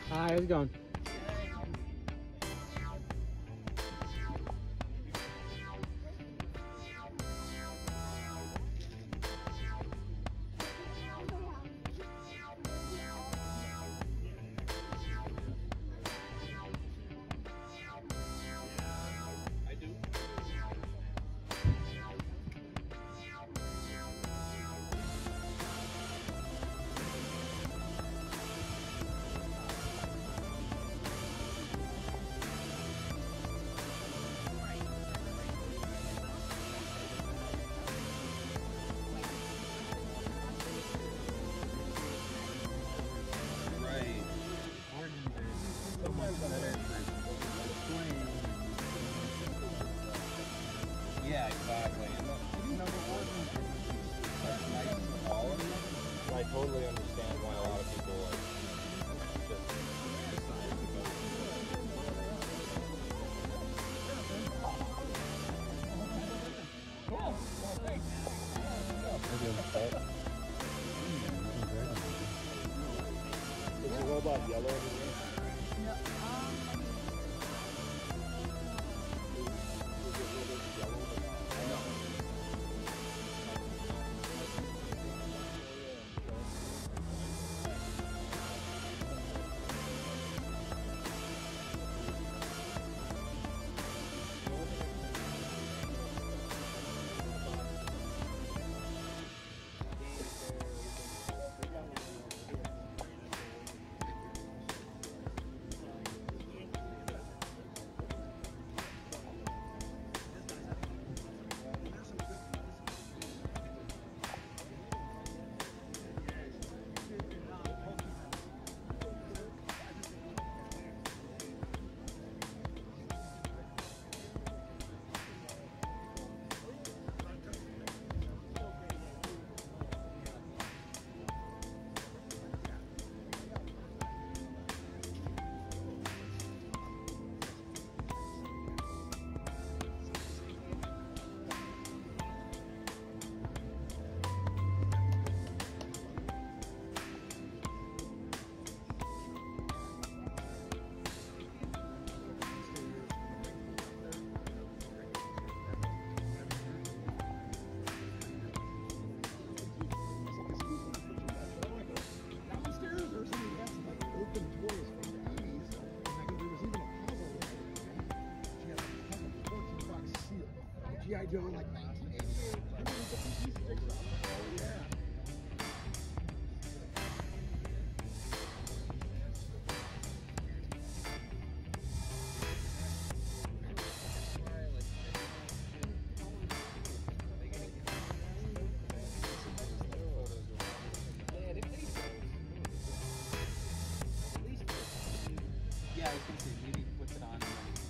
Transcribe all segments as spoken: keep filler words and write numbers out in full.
Hi, how's it going? Yeah, exactly. You know, the organs are nice quality. I totally understand why a lot of people like just decide to go. Cool. Well, thanks. Is the robot yellow over here? G I. Joe like nineteen eighty-eight. Oh yeah. Yeah, I was gonna say maybe he puts it on.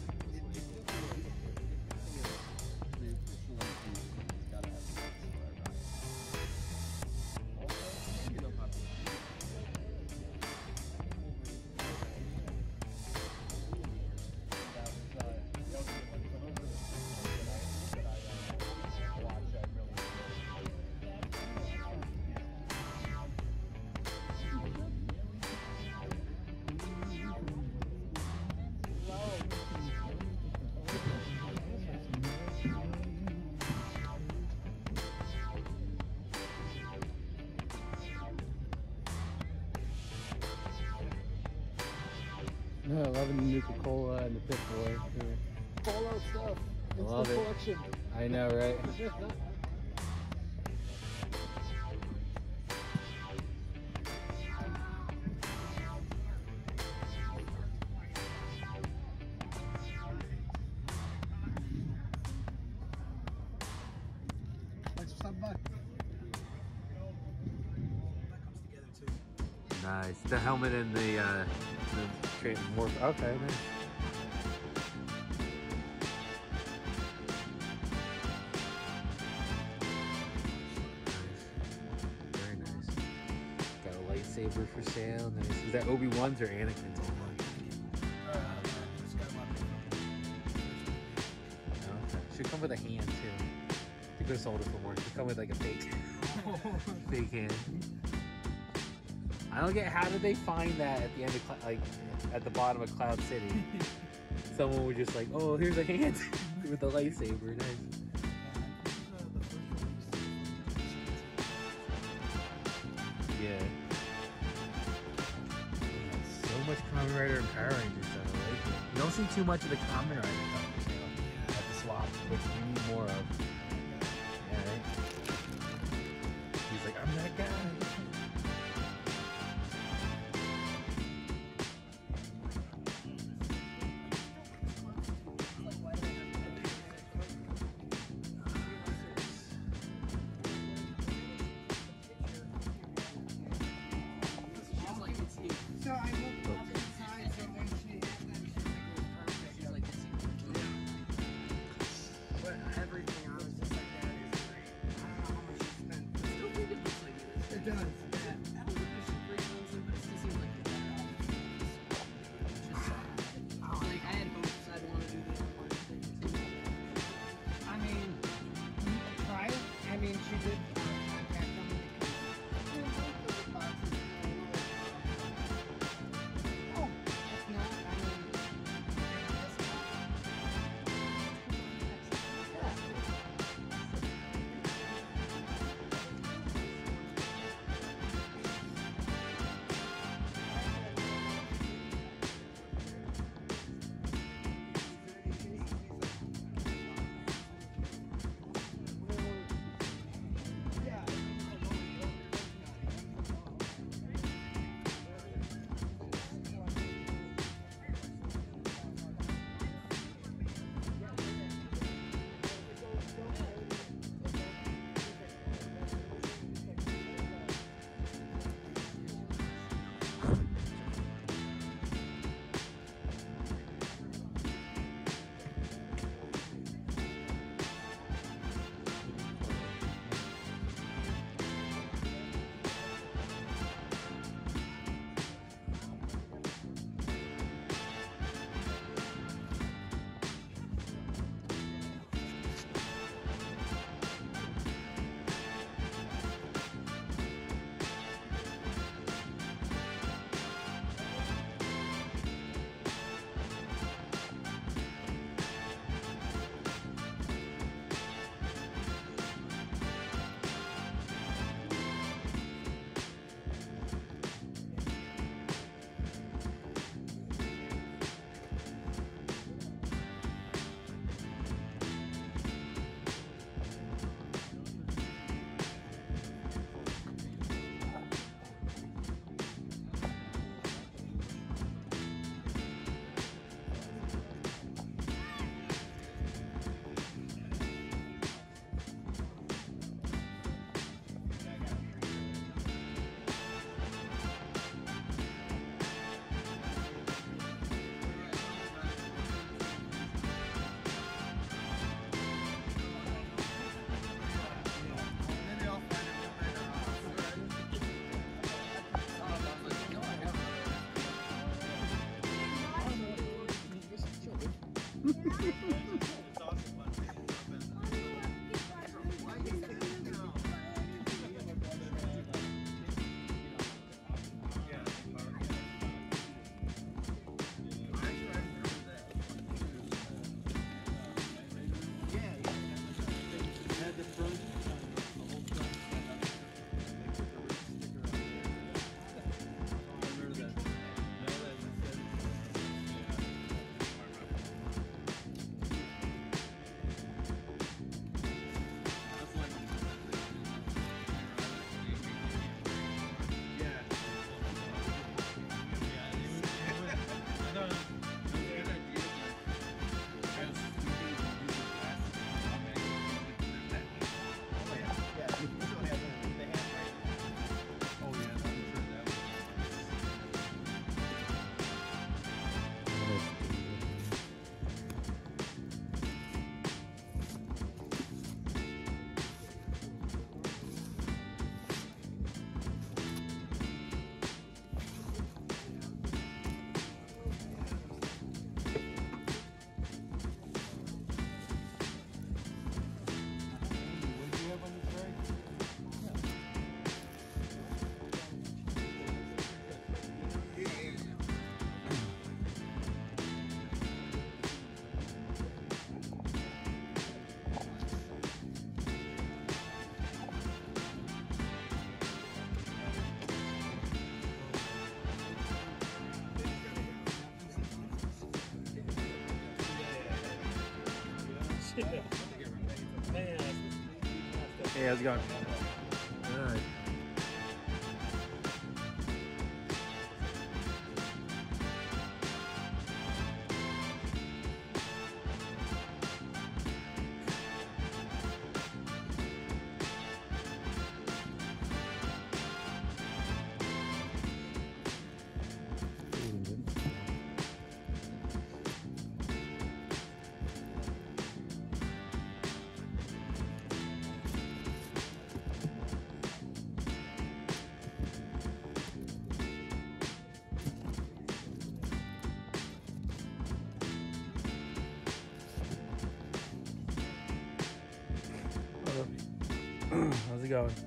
No, loving the Nuka-Cola and the Pit Boy. Here. Fallout stuff. I love it. Collection. I know, right? Thanks for stopping by. Nice. The helmet and the uh, the train more. Okay, nice. Very nice. Got a lightsaber for sale. Nice. Is that Obi-Wan's or Anakin's? Okay. Should come with a hand too. You could have sold it for more. Should come with like a fake, fake hand. I don't get how did they find that at the end of Cl- like at the bottom of Cloud City. Someone was just like, oh, here's a hand with a lightsaber. Nice. Yeah. So much Kamen Rider and Power Rangers stuff. I like it. You don't see too much of the Kamen Rider stuff, you know, at the swap, which we need more of. Yeah, right? He's like, I'm that guy. So I looked up inside, so when she had them, she was like, it was perfect. But everything, I was just like, that is great. I don't know how much she spent. I still think it looks like it is. It does. I don't think it's super expensive, but it still seems like it's just sad. Like, I had hopes I'd want to do the other one thing too. I mean, try it. I mean, she did uh, contact them because. Oh, it's not. I mean, Hey, how's it going? Good. How's it going?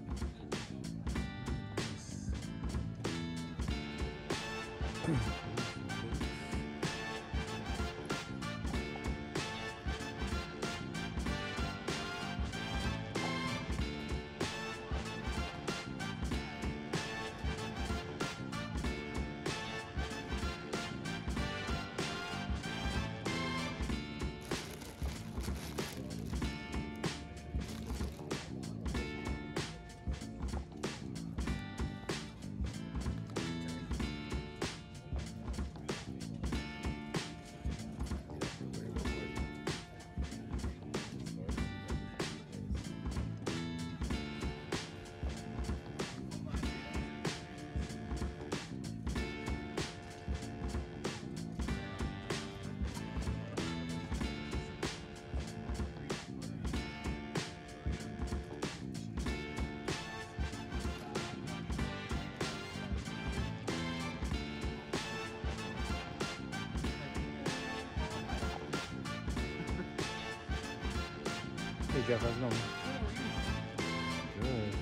Hey Jeff, how's it going? Good.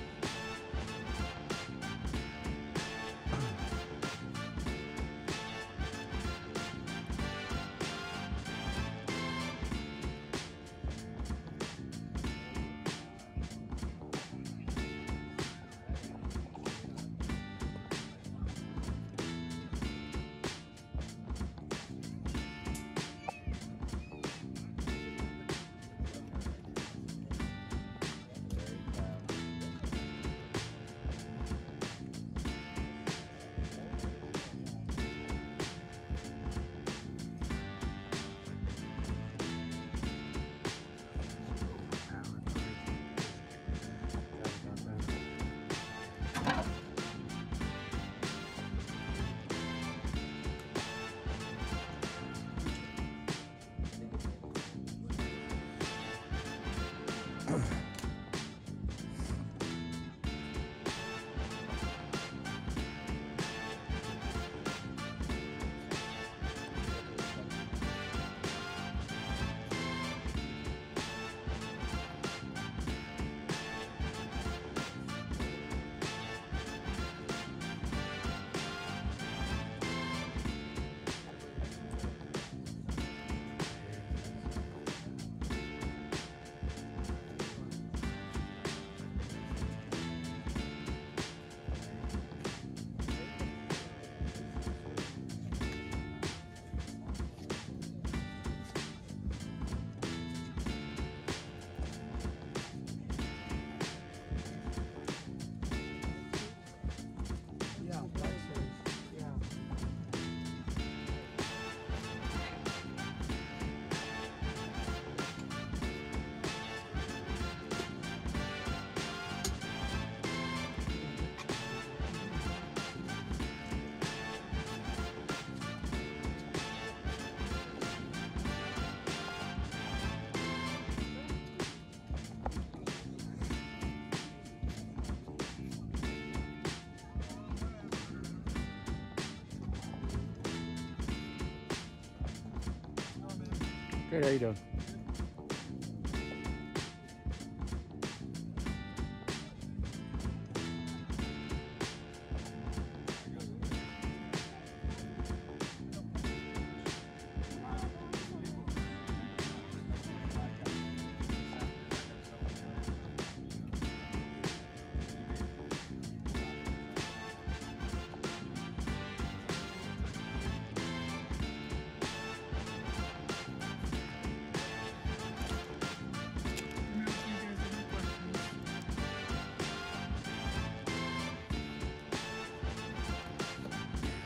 Great, how you doing?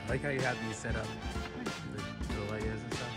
I like how you have these set up, the, the layers and stuff.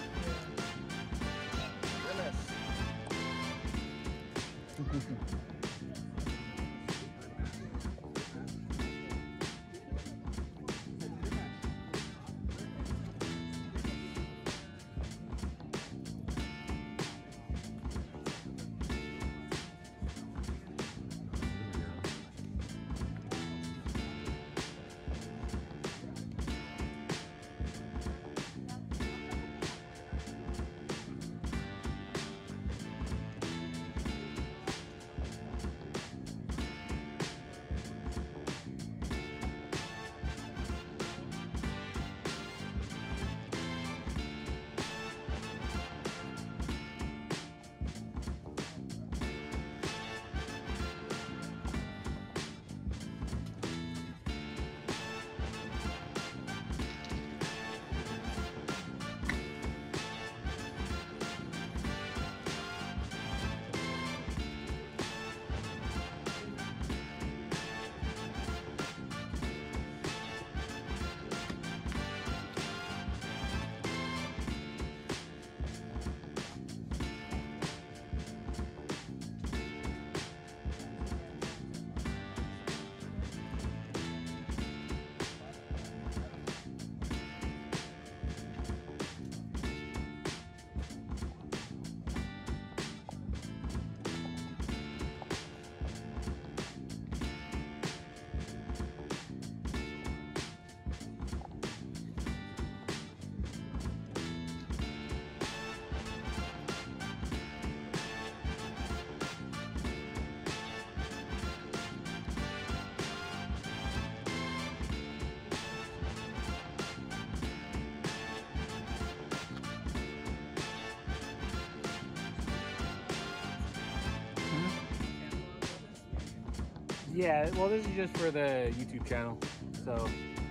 Yeah, well, this is just for the YouTube channel, so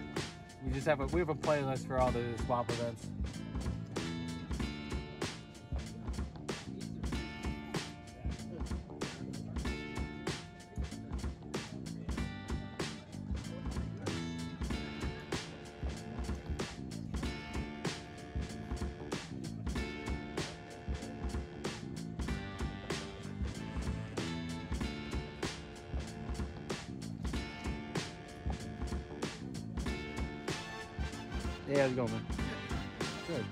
we just have a we have a playlist for all the swap events. Yeah, how's it going, man? Good.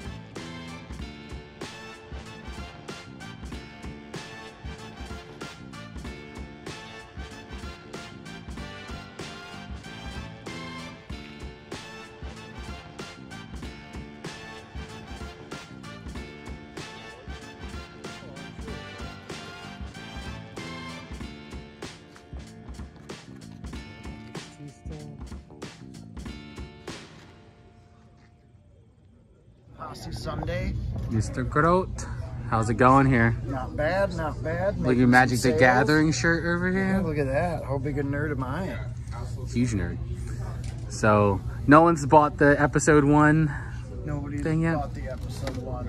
Posse Sunday. Mister Grote, how's it going here? Not bad, not bad. Look at Magic the Gathering shirt over here. Yeah, look at that. How big a nerd am I? Huge nerd. So, no one's bought the episode one Nobody's thing yet? bought the episode one.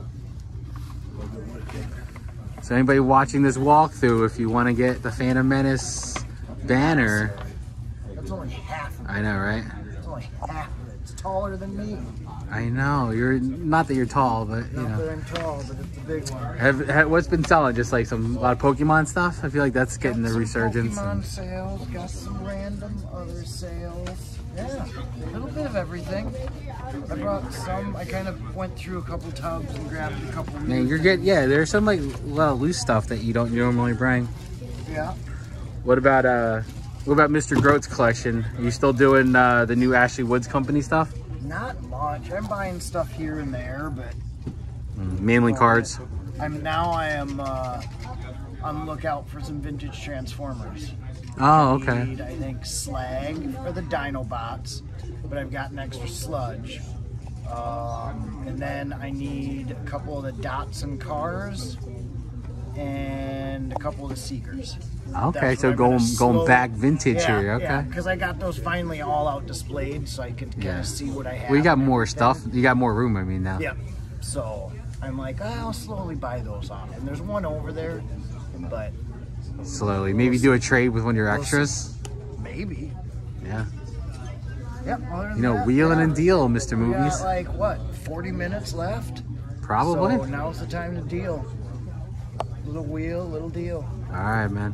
So anybody watching this walkthrough, if you want to get the Phantom Menace banner. That's only half of it. I know, right? It's only half of it. It's taller than me. I know. You're not that you're tall, but you Not know. that I'm tall, but it's a big one. Have, have, what's been selling? Just like some a lot of Pokemon stuff? I feel like that's getting the Got some resurgence. Pokemon And, sales, got some random other sales. Yeah, a little bit of everything. I brought some. I kind of went through a couple tubs and grabbed a couple. man, new you're things. getting, yeah, there's some like little loose stuff that you don't normally bring. Yeah. What about uh what about Mister Grote's collection? Are you still doing uh the new Ashley Woods Company stuff? Not much. I'm buying stuff here and there, but Mm, mainly cards. I'm now I am uh, on the lookout for some vintage Transformers. Oh, I okay. need, I think, slag for the Dinobots, but I've got an extra sludge. Um, and then I need a couple of the Datsun cars and a couple of the Seekers. Okay, That's so what I'm gonna going slow- going back vintage yeah, here, okay. Yeah, because I got those finally all out displayed, so I could kind of Yeah. see what I have. Well, you got and more everything. stuff. You got more room, I mean, now. Yep. So I'm like, oh, I'll slowly buy those off. And there's one over there, but Slowly. Maybe do a trade with one of your We'll extras. maybe. Yeah. Yep. Other than You know, that, wheeling yeah. and deal, Mister We Movies. got like what, forty minutes left? Probably. So now's the time to deal. Little wheel, little deal. All right, man.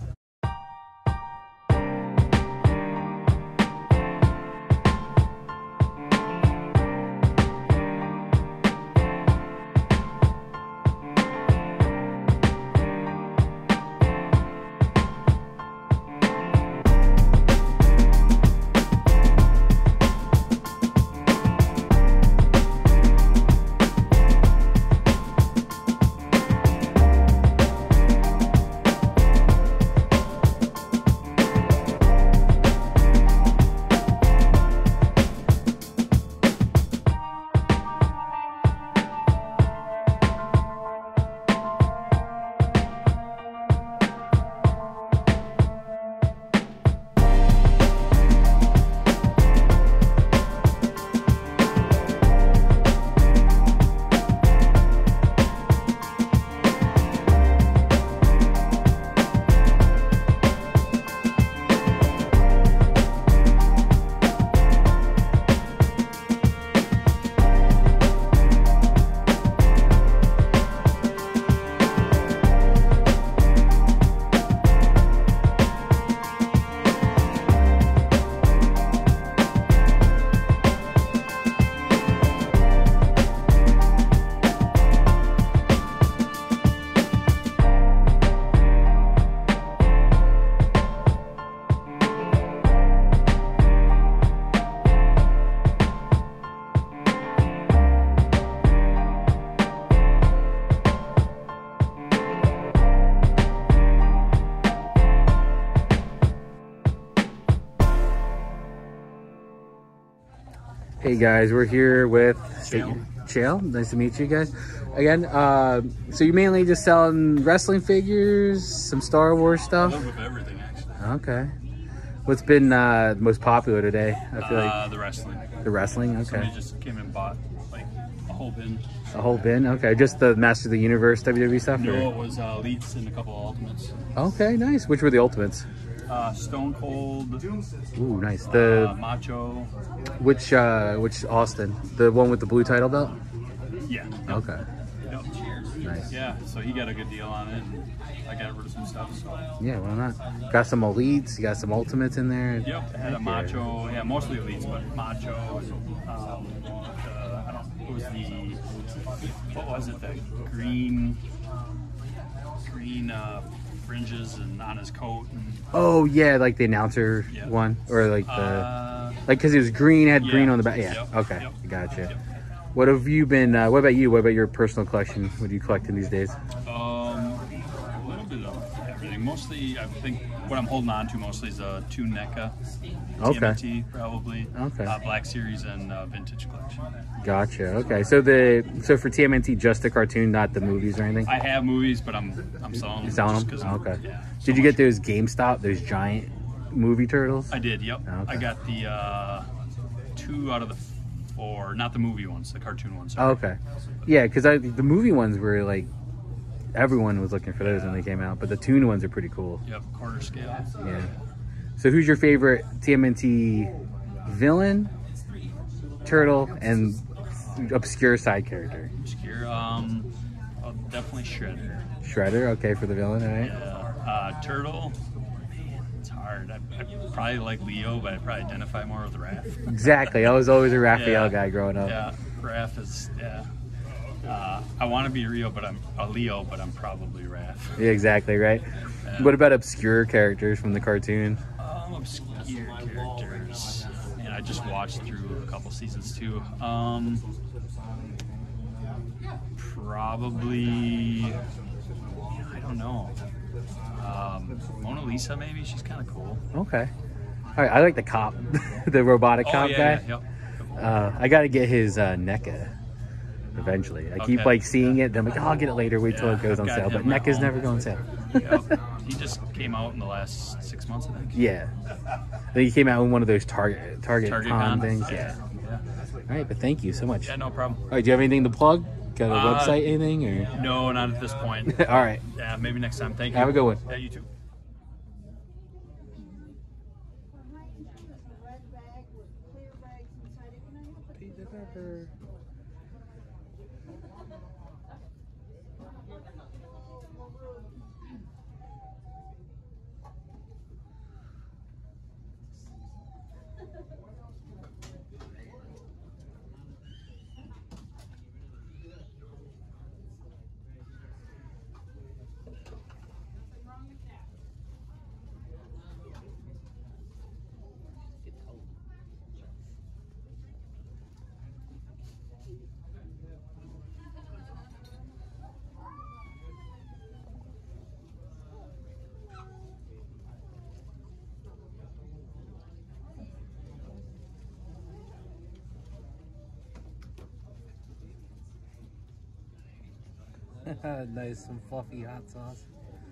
Hey guys, we're here with Chael. Chael. Nice to meet you guys again. Uh, so you're mainly just selling wrestling figures, some Star Wars A stuff. little bit of everything, actually. Okay. What's been uh, most popular today? I feel Uh, like the wrestling. the wrestling. Okay. Somebody just came and bought like a whole bin. A whole bin. Okay, just the Master of the Universe W W E stuff. No, or- it was uh, Elites and a couple of Ultimates. Okay, nice. Which were the Ultimates? Uh, Stone Cold, Ooh, nice. uh, The Macho. which uh, which Austin? The one with the blue title belt. Yeah. Yep. Okay, Yep. nice. Yeah, so he got a good deal on it, and I got rid of some stuff. So. Yeah, why not? Got some elites. You got some ultimates in there. Yep, I had a Heck Macho. Yeah, mostly Elites, but Macho. Um, the, I don't. What was the? What was it? The green, green uh, fringes and on his coat. And, Oh yeah, like the announcer Yeah. one, or like the uh, like because it was green, had yeah. green on the back. Yeah. Yep. Okay, Yep. gotcha. Yep. What have you been? Uh, what about you? What about your personal collection? What are you collecting these days? Um, a little bit of everything. Mostly, I think what I'm holding on to mostly is a two NECA, Okay. T M N T probably, Okay. uh, Black Series and uh, Vintage Collection. Gotcha. Okay, so the so for T M N T, just the cartoon, not the movies or anything. I have movies, but I'm I'm selling them. You selling just them? 'cause I'm- Okay. Yeah, so Did you get much. those GameStop, those giant movie turtles? I did. Yep. Okay. I got the uh, two out of the four, not the movie ones, the cartoon ones. Oh, okay. Yeah, because the movie ones were like everyone was looking for those when they came out, but the toon ones are pretty cool. Yep. Quarter scale. Yeah. So who's your favorite T M N T villain, turtle, and obscure side character? Obscure. Um, oh, definitely Shredder. Shredder, okay, for the villain, all right? Yeah. Uh, Turtle. Man, it's hard. I, I probably like Leo, but I probably identify more with Raph. Exactly. I was always a Raphael Yeah. guy growing up. Yeah, Raph is yeah. Uh, I want to be Rio, but I'm a Leo, but I'm probably Raph. Yeah, exactly, right? Yeah. What about obscure characters from the cartoon? Um, obscure characters, and I just watched through a couple seasons too. Um, probably, I don't know. Um, Mona Lisa, maybe. She's kind of cool. Okay. All right, I like the cop, the robotic Oh cop yeah, guy. yeah, yep. Uh, I got to get his uh, NECA eventually. I keep Okay. like seeing it, then I'm like, oh, I'll get it later, wait till Yeah, it goes on I've got sale. But him at NECA's home. never going on sale. Yep. He just came out in the last six months, I think. Yeah. Then he came out in one of those Target Target, Target Con Con things. Yeah. Yeah. All right, but thank you so much. Yeah, no problem. All right, do you have anything to plug? Got a Uh, website, anything? Or No, not at this point. all right, Yeah, maybe next time. Thank you. have a good one. Yeah, you too. Red bag with pepper. Nice, some fluffy hot sauce.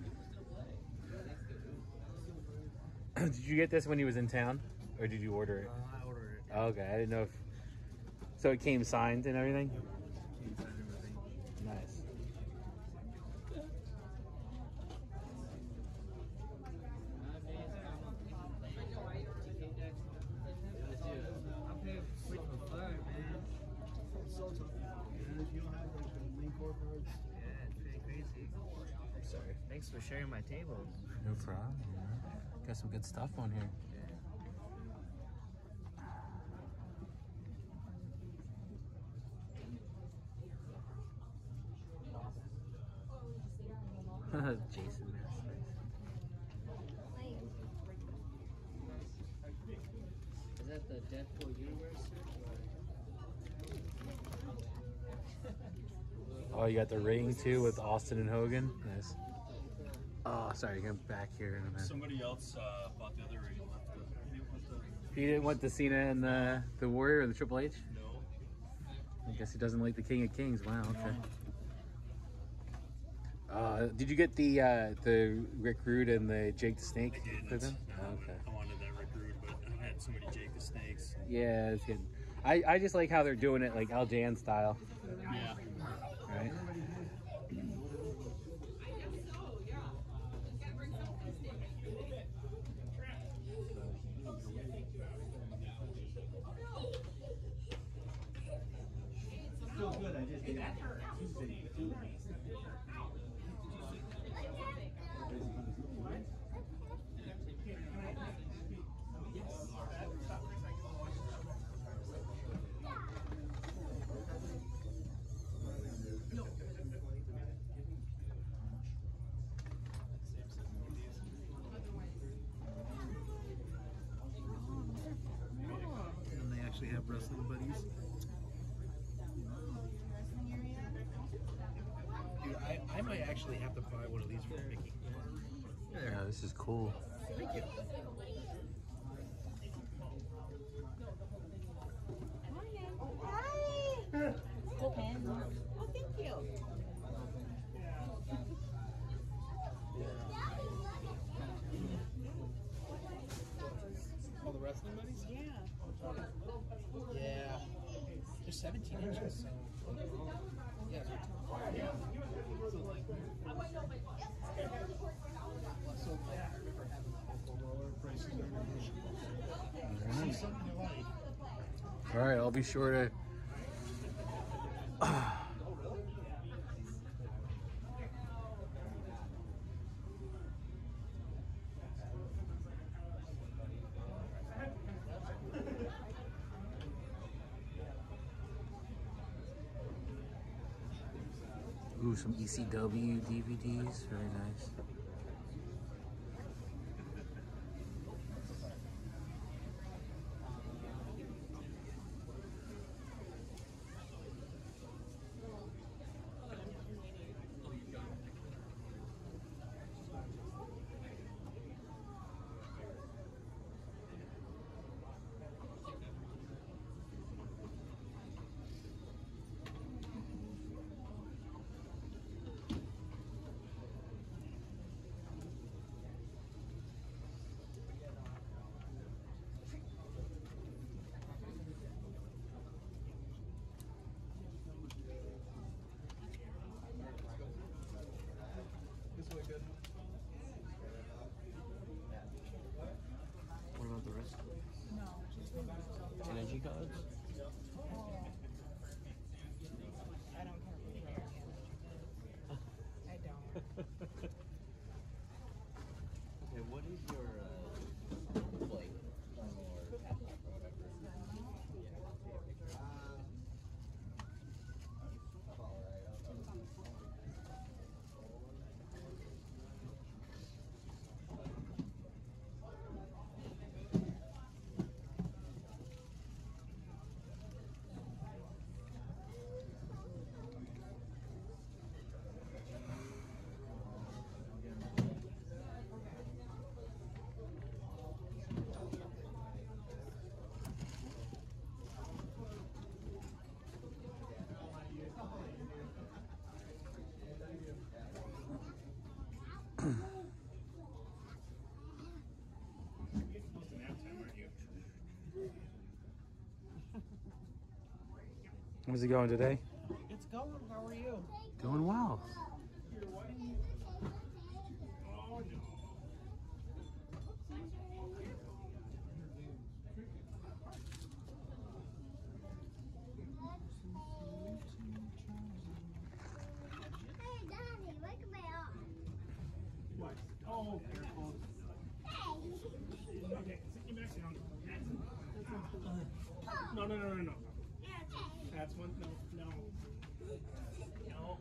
Did you get this when he was in town, or did you order it? Uh, I ordered it. Oh, okay, I didn't know if. So it came signed and everything. Nice. I'm sorry. Thanks for sharing my table. No problem. Got some good stuff on here. Jason, that's nice. Is that the Deadpool universe? Oh, you got the ring too with Austin and Hogan. Nice. Oh, sorry, come back here in a minute. Somebody else uh, bought the other ring. He left the, he didn't want the, He didn't want the Cena and the the Warrior or the Triple H. no. I guess he doesn't like the King of Kings. Wow. Okay. Uh, did you get the uh, the Rick Rude and the Jake the Snake I didn't. for them? Uh, Okay. I wanted that Rick Rude, but I had so many Jake the Snakes. Yeah, it's good. I, I just like how they're doing it like Al Jan style. Yeah. Right. And they actually have wrestling buddies. Dude, I, I might actually have to buy one of these for Mickey. Yeah, this is cool. Thank you. Hi. Oh, thank you. All the wrestling buddies? Yeah. Yeah. They're seventeen inches, so. Yeah. So, like, so, like, I remember having a roller prices are negotiable. See something you like. All right, I'll be sure to. Ooh, some E C W D V Ds, very nice. What about the rest? No, just Energy cards? How's it going today? It's going. How are you? Doing well. Hey, Daddy, look at my arm. What? Oh, careful. Hey. Okay, sit you back down. No, no, no, no, no. That's one. No, no. No.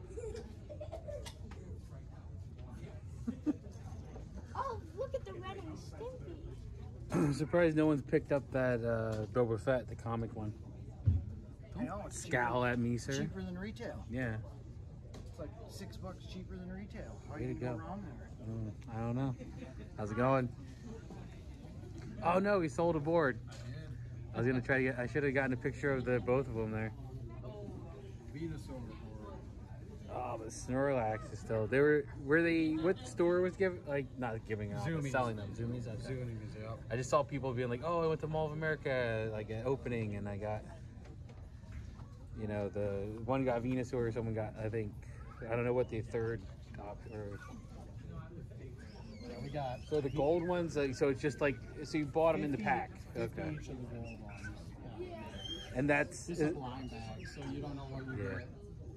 Oh, look at the red and Stimpy. I'm surprised no one's picked up that uh, Boba Fett, the comic one. I know, it's Scowl cheaper, at me, sir. cheaper than retail. Yeah. It's like six bucks cheaper than retail. How Way do you to go go. wrong there? Mm, I don't know. How's it going? Oh no, he sold a board. I was gonna try to get. I should have gotten a picture of the both of them there. Venusaur board. Oh, but Snorlax is still. They were. Were they? What store was giving? Like not giving out, but Zoomies. selling them. Zoomies. Okay. Zoomies, yeah. I just saw people being like, "Oh, I went to Mall of America, like an opening, and I got, you know, the one got Venusaur, someone got, I think, I don't know what the third op or." Yeah, we got So the gold ones, like, so it's just like, so you bought them in the pack. fifty Okay. each of the gold ones. Yeah. And that's This is blind bag, so you don't know what you Yeah. get.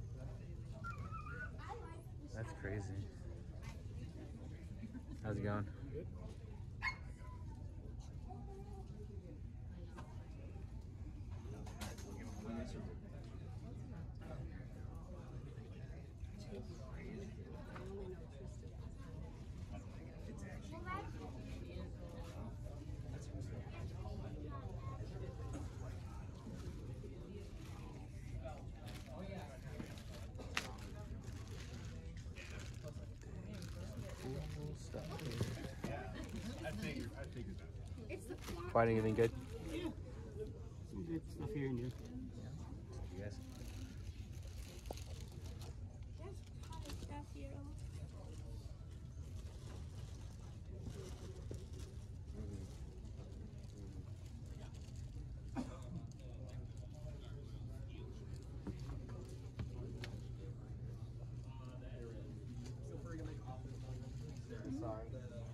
that's crazy. How's it going? Cool stuff. I figured, I figured that. Find anything good? Some good stuff here and there. You guys? There's a ton of stuff here. Sorry.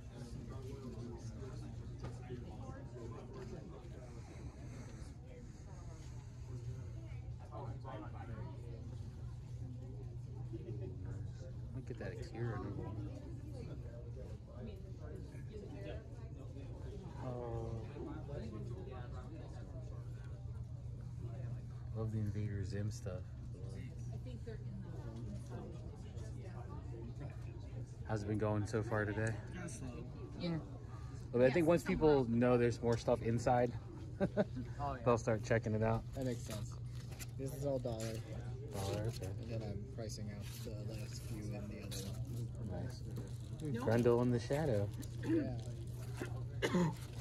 Look at that Akira. Oh. Love the Invader Zim stuff. How's it been going so far today? Yeah. Well, I think once people know there's more stuff inside, Oh, yeah. they'll start checking it out. That makes sense. This is all dollar, Dollar, okay. and then I'm pricing out the last few in the other one. Nice. Grundle in the shadow. Yeah.